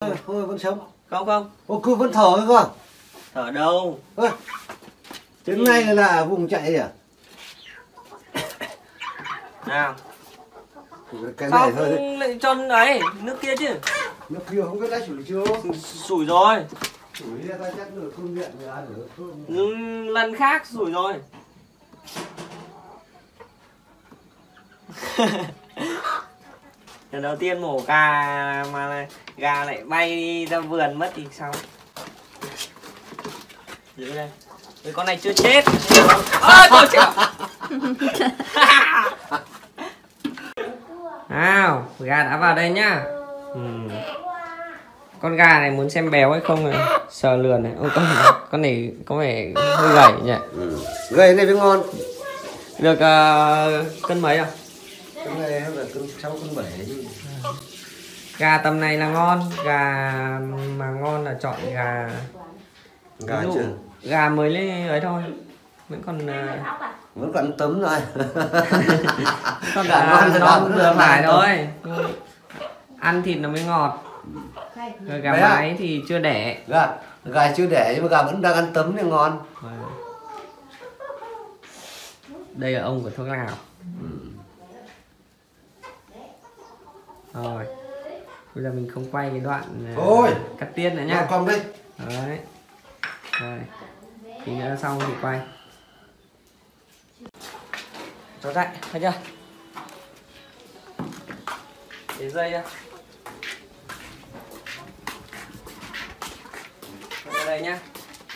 Thôi vẫn sống. Không không. Ô, cứ vẫn thở cơ cơ. Thở đâu? Đến nay là vùng chạy à? Nào. Cái Sao này thôi đấy. lại cho ấy nước kia chứ? Nước kia không biết đã sủi chưa? Sủi rồi. Sủi ra ta chắc được cơm điện người ăn được cơm. Lần khác sủi rồi. Lần đầu tiên mổ gà mà gà lại bay đi ra vườn mất thì sao? Giữ đây. Cái con này chưa chết. Tôi chịu. Nào, gà đã vào đây nhá. Con gà này muốn xem béo hay không này. Sờ lườn này. Ôi, con này có vẻ hơi gầy nhỉ. Gầy này mới ngon. Được cân mấy à? Cái này là cân 6 cân 7 chứ. Gà tầm này là ngon. Gà mà ngon là chọn gà. Gà chưa? Gà mới lên ấy thôi. Vẫn còn tấm rồi. con gà non vừa phải thôi. Ăn thịt nó mới ngọt. Rồi gà mái thì chưa đẻ. Gà chưa đẻ nhưng mà gà vẫn đang ăn tấm thì ngon. Đây là ông của thuốc lào. Rồi. Bây giờ mình không quay cái đoạn cắt tiết nữa nhá. Còn đây. Đấy. Rồi. Tí nữa xong thì quay. Cho dậy, thấy chưa? Để dây ra. Ở đây nhá.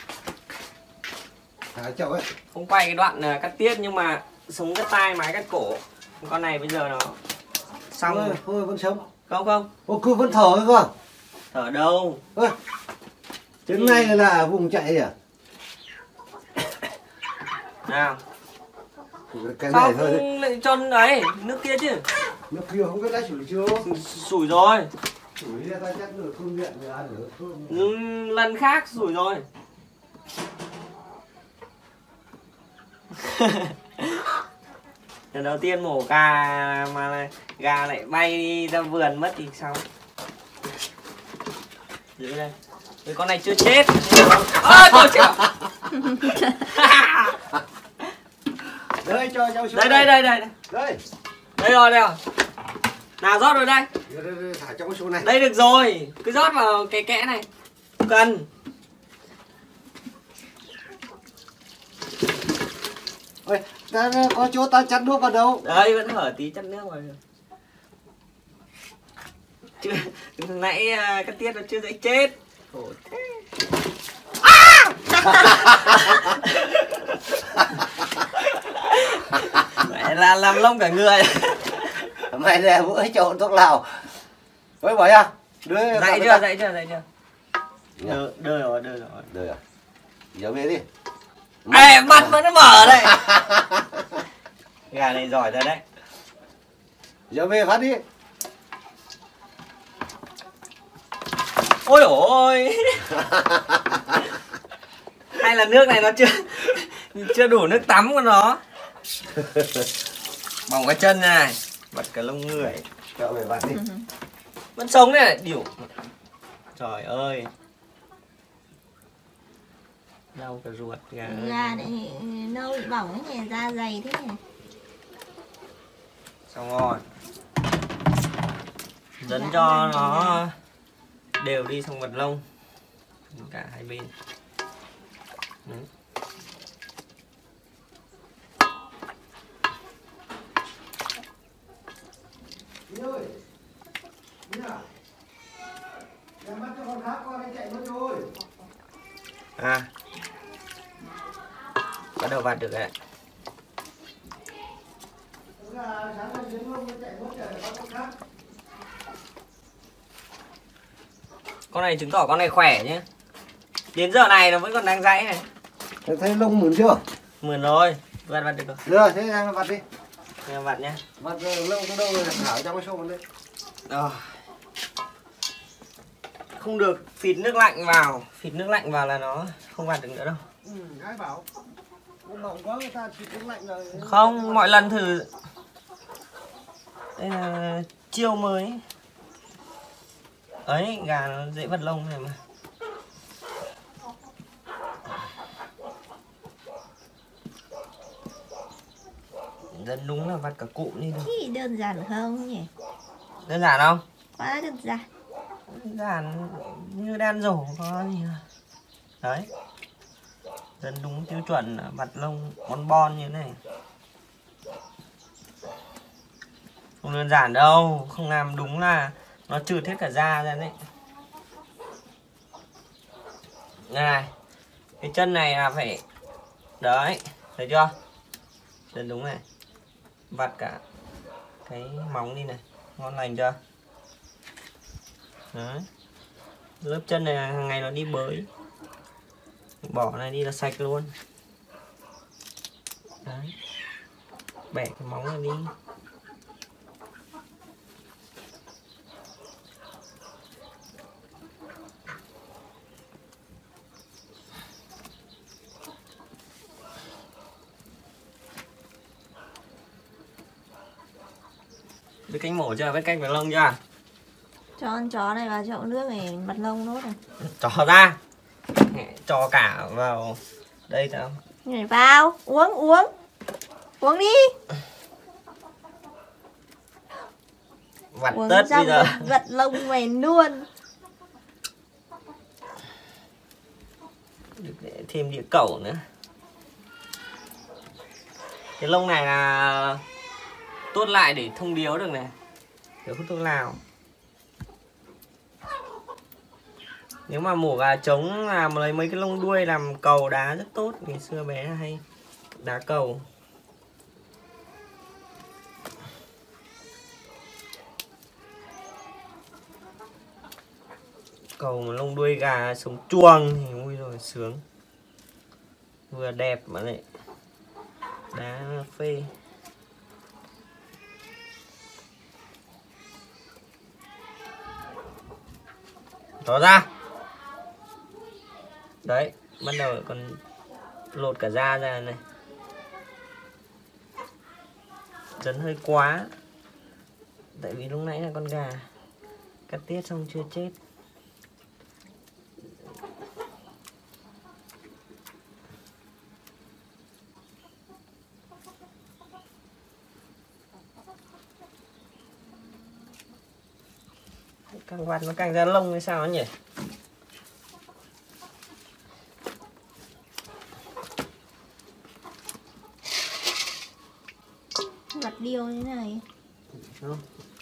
Chậu ấy. Không quay cái đoạn cắt tiết nhưng mà súng cắt tai máy cắt cổ. Con này bây giờ nó xong. Thôi vẫn sống. Không không. Ô, cứ vẫn thở cơ. Thở đâu? Đến nay là vùng chạy à? Nào. Cái Sao này thôi đấy. lại cho ấy nước kia chứ? Nước kia không biết đã sủi chưa? Sủi rồi. Sủi ra ta chắc được cơm điện người ăn được cơm. Lần khác sủi rồi. Lần đầu tiên mổ gà mà gà lại bay đi ra vườn mất thì sao? Giữ đây. Cái con này chưa chết. Tôi chịu. Đây cho cháu xuống. Đây. Đây. Đây rồi. Nào rót rồi đây. Đây, thả trong cái số này. Đây được rồi. Cứ rót vào cái kẽ này. Không cần. Ôi, có chỗ ta chắt nước vào đâu? Đây vẫn hở tí chắt nước vào. Chứ nãy cái tiết nó chưa dậy chết. Khổ thế. Mẹ là làm lông cả người. Mày là bữa trộn thuốc lào. Ôi bảo à? Dậy chưa? Đưa rồi. Đưa à? Giờ về đi. Ê, mắt vẫn mở đây. Gà này giỏi rồi đấy. Giờ về phát đi. Ôi ôi. Hay là nước này nó chưa đủ nước tắm của nó. Bỏng cái chân này, bật cả lông người. Cho về vặt đi. Vẫn sống này, điểu. Trời ơi. Đau cả ruột gà. Gà này nâu bị bỏng cái này, da dày thế này. Xong rồi. Dấn cho nó đều đi xong vật lông cả hai bên. Bắt đầu vặt được rồi đấy. Con này chứng tỏ con này khỏe nhé. Đến giờ này nó vẫn còn đang dãy này. Thấy lông mượn chưa? Mượn rồi. Vặt được rồi. Được, thế em vặt đi. Em vặt nhé. Vặt lông từ đâu rồi thả trong cái xô đây. Rồi. Không được phịt nước lạnh vào. Phịt nước lạnh vào là nó không vặt được nữa đâu. Ai bảo mỏng quá người ta phịt nước lạnh rồi. Không, mọi lần thử. Đây là chiêu mới. ấy, gà nó dễ vặt lông này mà. Dân đúng là vặt cả cụm đi được. Thì đơn giản không nhỉ? Đơn giản không? Quá đơn giản. Đơn giản như đan rổ có gì à. Đấy. Dân đúng tiêu chuẩn vặt lông bon bon như thế này. Không đơn giản đâu, không làm đúng là nó trượt hết cả da ra đấy. Này, cái chân này là phải, đấy, thấy chưa? Chân đúng này, vặt cả cái móng đi này, ngon lành chưa? Đấy, lớp chân này là hàng ngày nó đi bới, bỏ này đi là sạch luôn. Đấy, bẻ cái móng này đi. Biết cách mổ chưa? Biết cách vặt lông chưa? Cho con chó này vào chậu nước này vặt lông nốt này. Cho ra. Cho cả vào đây tao. Nhảy vào, uống. Uống đi. Vặt Uống tất bây giờ. vặt lông mày luôn. Để thêm đĩa cẩu nữa. Cái lông này là tốt lại để thông điếu được này, để hút thuốc lào. Nếu mà mổ gà trống làm lấy mấy cái lông đuôi làm cầu đá rất tốt. Ngày xưa bé hay đá cầu. Cầu mà lông đuôi gà sống chuồng thì ui rồi sướng. Vừa đẹp mà lại đá phê. Đó ra. Đấy, bắt đầu còn lột cả da ra này. Dấn hơi quá. Tại vì lúc nãy là con gà cắt tiết xong chưa chết. Càng vặt nó càng ra lông hay sao ấy nhỉ? Vặt điêu như thế này. Không.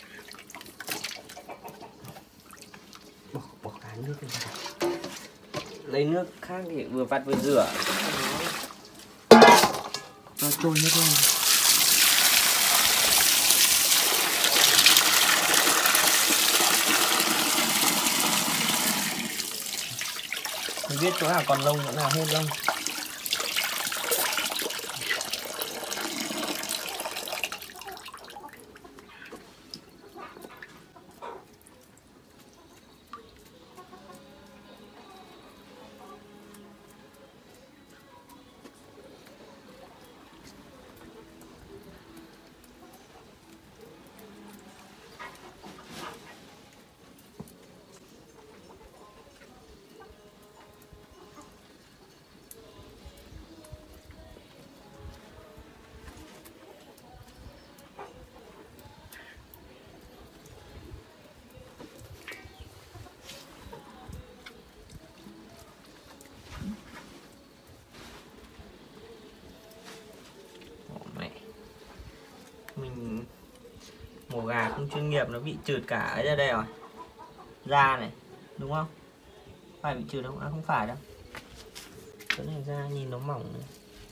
Bỏ cả nước ra. Lấy nước khác thì vừa vặt vừa rửa. Nó trôi hết luôn. Không biết chỗ nào còn lông, chỗ nào hết lông. Mình mổ gà không chuyên nghiệp nó bị trượt cả ấy ra đây rồi, da này đúng không? Phải bị trượt không? À, không phải đâu, cái này da nhìn nó mỏng này.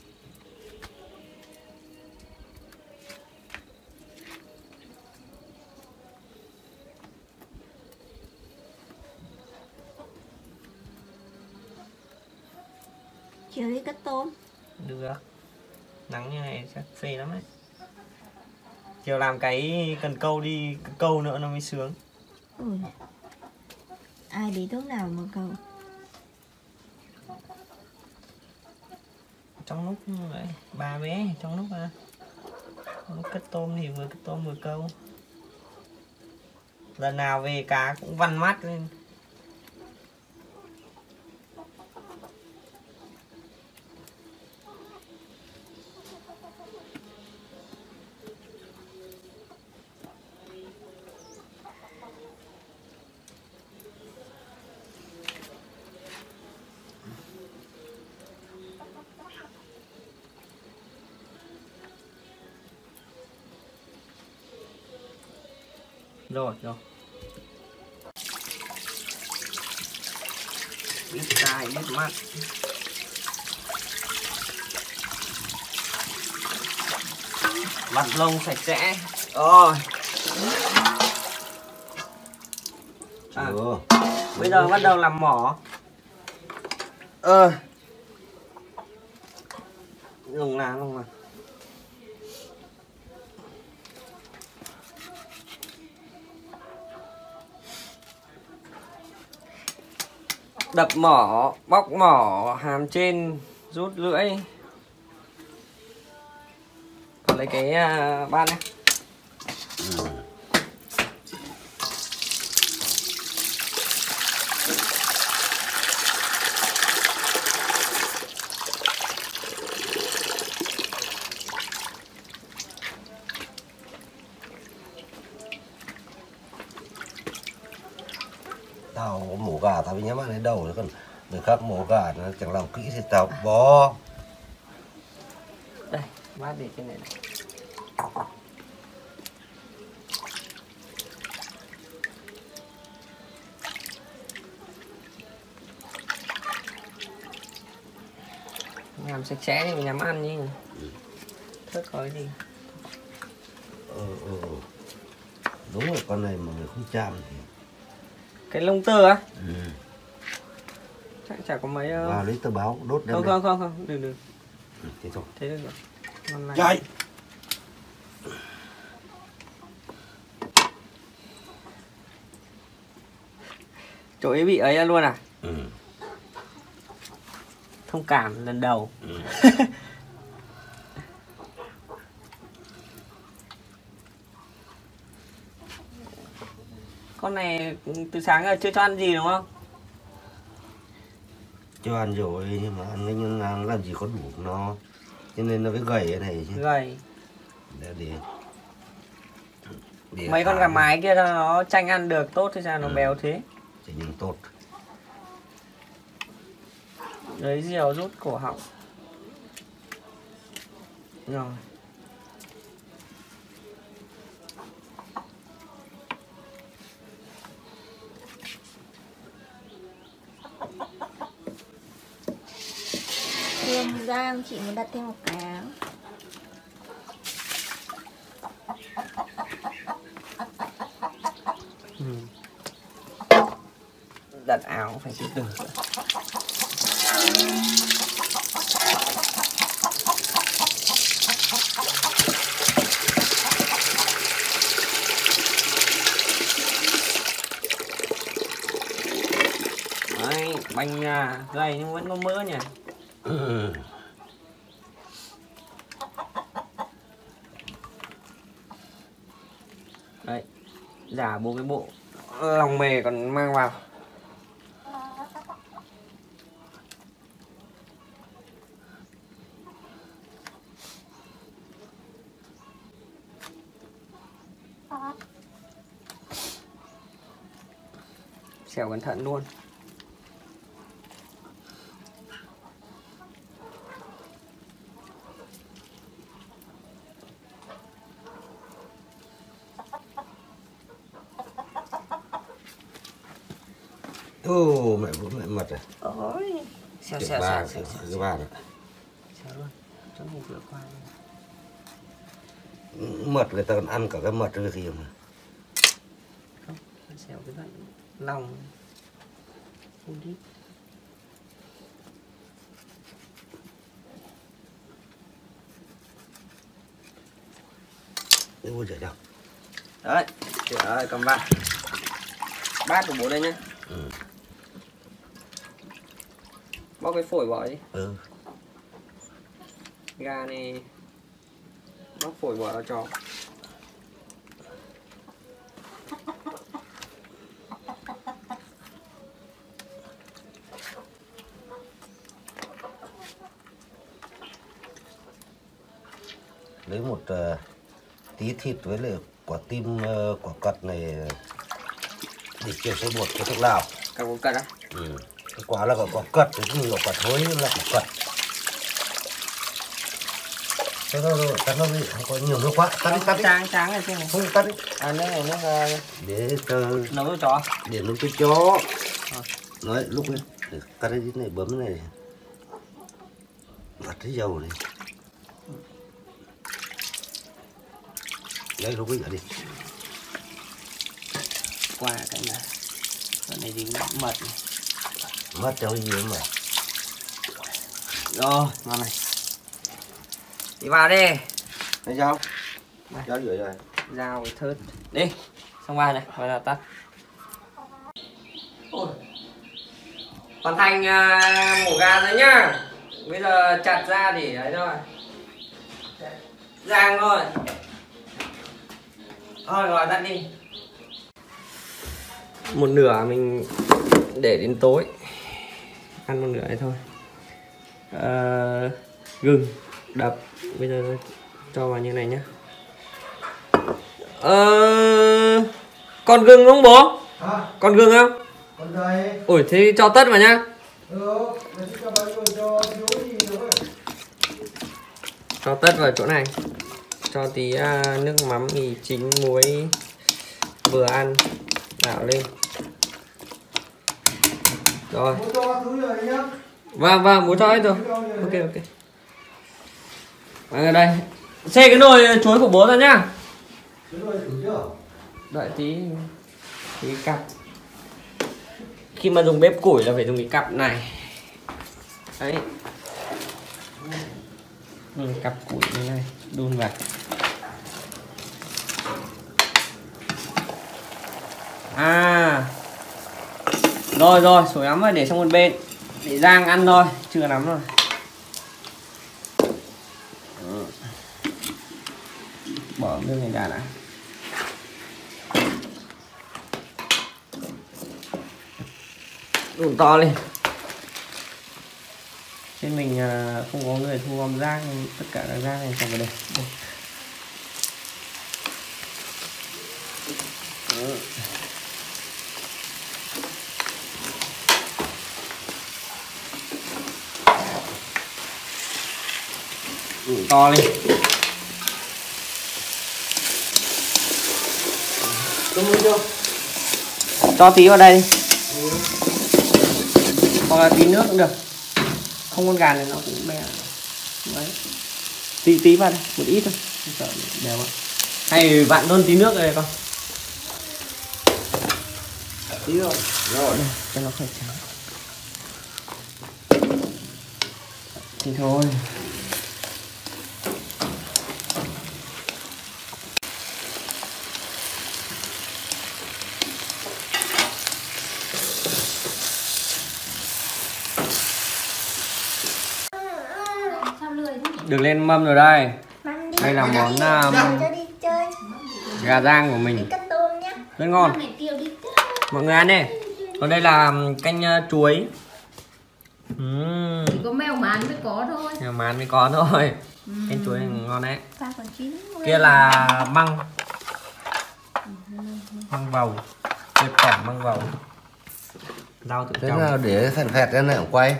Chiều đi cất tôm. Được, nắng như này chắc phê lắm đấy. Chiều làm cái cần câu đi, câu nữa nó mới sướng. Ui, ai đi thuốc nào mà cầu. Trong lúc vậy, ba bé trong lúc cất tôm thì vừa cất tôm vừa câu. Lần nào về cá cũng văn mắt lên. Rồi. Biết tai, biết mắt. Vặt lông sạch sẽ. Rồi. Bây giờ bắt đầu làm mỏ. Lồng là. Đập mỏ, bóc mỏ, hàm trên, rút lưỡi. Còn lấy cái ban nhé. Tao mổ gà tao bị nhắm ăn đến đầu, còn người khác mổ gà nó chẳng làm kỹ thì tao bó. Đây, bát để trên này. Làm sạch sẽ thì mình nhắm ăn nhé. Thớt khói đi. Đúng rồi, con này mà người không chạm thì... Cái lông tơ á? Chắc chả có mấy... Vào lấy tờ báo đốt đem Không, đừng. Thế thôi. Thế được rồi. Chạy! Chỗ ấy bị ấy luôn à? Thông cảm lần đầu. Con này từ sáng giờ chưa cho ăn gì đúng không? Cho ăn rồi nhưng mà ăn nhưng làm gì có đủ nó, cho nên nó phải gầy cái này chứ. Gầy. Để Mấy con gà mái kia nó tranh ăn được tốt thì sao nó béo thế? Chỉ nhưng tốt. Lấy diều rút cổ họng. Rồi. Hương Giang chị muốn đặt thêm một cái áo. Đặt áo phải từ từ. Đấy, bánh dày nhưng vẫn có mỡ nhỉ. Đấy, giả bộ cái bộ lòng mề còn mang vào. Xẻo cẩn thận luôn. Mẹ bố mẹ mật rồi. Ôi, xẻo Cái ba rồi. Xẻo luôn. Cho mình rửa qua. Mật người ta còn ăn cả cái mật cái gì mà. Không, xẻo cái đoạn lòng. Không đi. Ôi trời đâu. Đấy, trời ơi, cầm bát. Bát của bố đây nhá. Bóc cái phổi bỏ đi. Gà này bóc phổi bỏ vào chó. lấy một tí thịt với lại quả tim quả cật này để chiều xay bột cho thuốc lào. Cả quả cật á? Ừ. Cái quả là quả cật, cái quả thối là quả cật. Thôi thôi, cắt nó đi, không có nhiều nước quá, cắt đi. Tráng này chứ này. Không, cắt đi. À, nước này Để cho nấu cho chó. để nấu cho chó. Nói lúc ấy, để cắt cái này bấm cái này. Vặt cái dầu này. Đấy lúc ấy đi. Qua cái này. Cái này thì mật này. Mất cho gì mà. Rồi, ngon này. Đi vào đi. Thấy sao? Đây. Dao rửa rồi. Dao với thớt. Đi. Xong vào này, vào là tắt. Ôi. Hoàn thành mổ gà rồi nhá. Bây giờ chặt ra để đấy thôi. Rang thôi. Thôi rồi tắt đi. Một nửa mình để đến tối. Ăn một nửa này thôi. Gừng đập. Bây giờ cho vào như này nhá. Còn gừng không bố? Hả? Còn gừng không? Còn đây. Ủi thế cho tất vào nhá. Cho tất vào chỗ này. Cho tí nước mắm mì chính muối vừa ăn đảo lên. Rồi. Vâng, bố cho hết rồi. Ok. Ở đây. Xê cái nồi chuối của bố ra nhá. Đợi tí cặp. Khi mà dùng bếp củi là phải dùng cái cặp này. Đấy. Cặp củi như này, đun vào. Rồi, sủi ấm rồi để sang một bên. Để rang ăn thôi, chưa lắm rồi. Bỏ nước này ra đã. Đun to lên. Trên mình không có người thu gom rác, tất cả các rác này trong cái đây. Đun to lên. Cho tí vào đây. Hoặc là tí nước cũng được. Không con gà này nó cũng bé. Đấy. Tí vào đây, một ít thôi. Không sợ đều ạ. Hay vặn luôn tí nước này con. Tí rồi. Rồi. Đây, cho nó khỏi trắng. Thì thôi. Được lên mâm rồi đây. Đây là món gà rang của mình. Rất ngon. Mọi người ăn đi. Còn đây là canh chuối. Chỉ có mèo mán mới có thôi. Mèo mán mới có thôi. Canh chuối này ngon đấy. Kia là măng. Măng vầu. Tuyệt phẩm măng vầu. Rau tự Thế trồng. nào để phẹt ra này quay.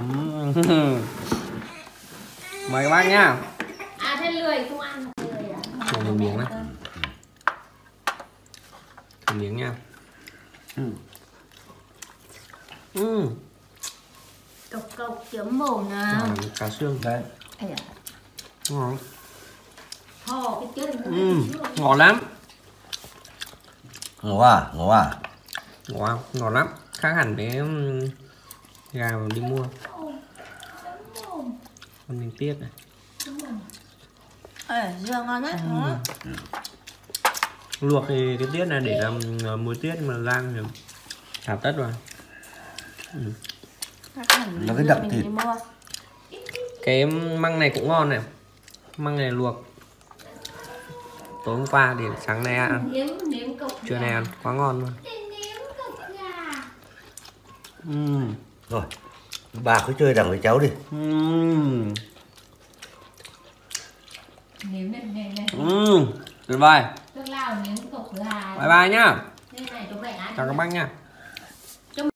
Mời các bác nhá. Thế lười không ăn. Một miếng này. Một miếng nha. Cộc chấm mồm nào. Cá xương đấy. Ngon. Thò cái chân. Ngon lắm. Ngọt à? Ngon lắm. Khác hẳn với gà mà đi mua. Con mình tiết này. Dưa ngon đấy. Luộc thì cái tiết này để làm muối tiết, mà rang thì thả tất vào. Nó cái đậm thịt. Cái măng này cũng ngon này. Măng này luộc tối hôm qua để sáng nay ăn. Trưa nay ăn quá ngon luôn. Rồi, bà cứ chơi đằng với cháu đi. Nếm này này. Tuyệt vời. Nước Lào nếm cục gà. Bye bye nhá. Đây này, chỗ 7 ăn. Chào các bác nhá.